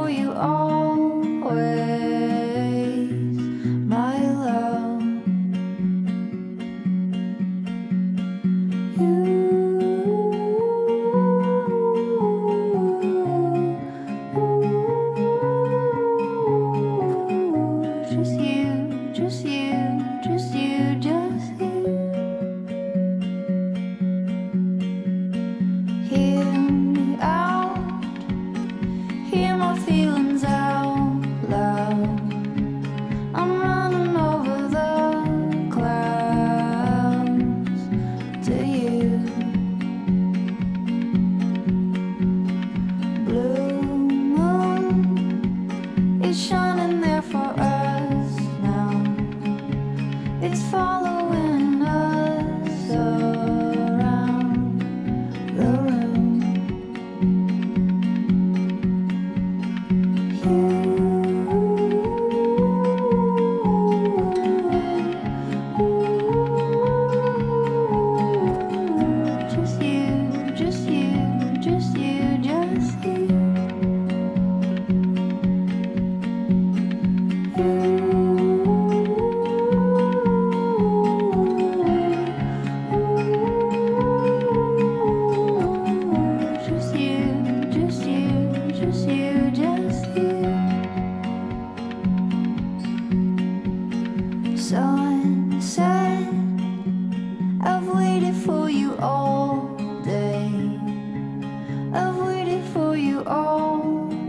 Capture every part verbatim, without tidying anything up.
you always, my love. You, just you, just you, just you, just you. Hear me out, hear my feelings out loud. I'm running over the clouds to you. Blue moon is shining there for us now. It's following us around the room. Just you, just you, just you, just you. Just you, just you, just you, just you. Sunset, I've waited for you all day. I've waited for you all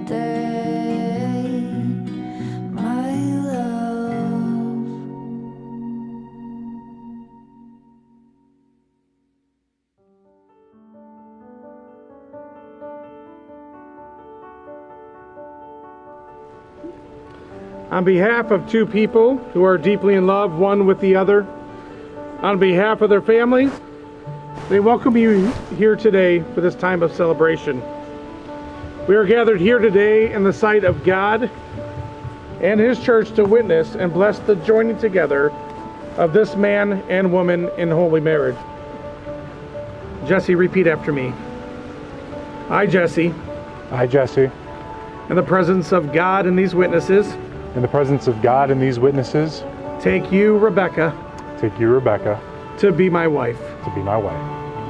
day, my love. On behalf of two people who are deeply in love one with the other, on behalf of their families, they welcome you here today for this time of celebration. We are gathered here today in the sight of God and His church to witness and bless the joining together of this man and woman in holy marriage. Jesse, repeat after me. I, Jesse, I, Jesse, in the presence of God and these witnesses, in the presence of God and these witnesses, take you, Rebecca, take you, Rebecca, to be my wife, to be my wife,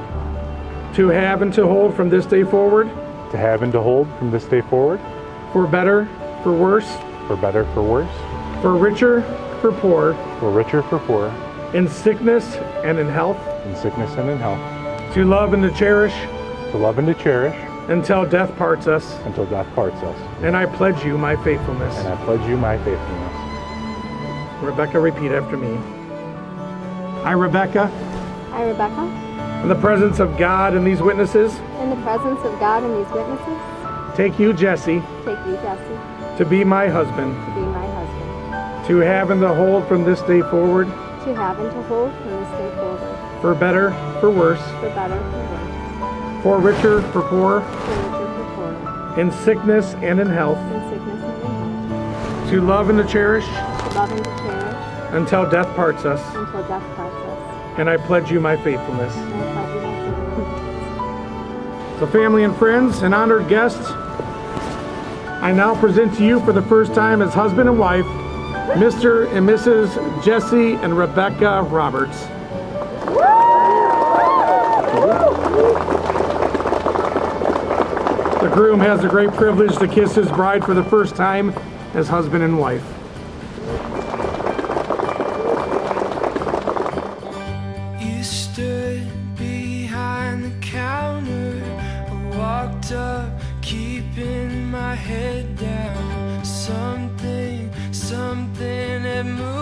to have and to hold from this day forward, to have and to hold from this day forward, for better, for worse, for better, for worse, for richer, for poor, for richer, for poor, in sickness and in health, in sickness and in health, to love and to cherish, to love and to cherish, until death parts us. until death parts us. And I pledge you my faithfulness. And I pledge you my faithfulness. Rebecca, repeat after me. I, Rebecca, I, Rebecca, in the presence of God and these witnesses, in the presence of God and these witnesses, take you, Jesse, take you, Jesse, to be my husband, to be my husband, to have and to hold from this day forward, to have and to hold from this day forward, for better, for worse, for better, for worse, for richer, for poor, for richer, for poorer, in sickness and in health, in sickness and in health, to love and to cherish, to love and to cherish, until death parts us. until death parts us. And I pledge you my faithfulness. And I pledge you my faithfulness. So family and friends and honored guests, I now present to you for the first time as husband and wife, Mister and Missus Jesse and Rebecca Roberts. The groom has the great privilege to kiss his bride for the first time as husband and wife. You stood behind the counter, I walked up, keeping my head down. Something, something had moved.